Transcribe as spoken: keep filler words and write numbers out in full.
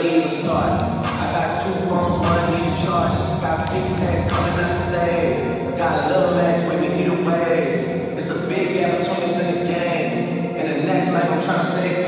really even start. I got two phones, one need to charge. Got big stacks coming out to save. Got a little max with me either way. It's a big gap between us in the game. In the next life, I'm trying to stay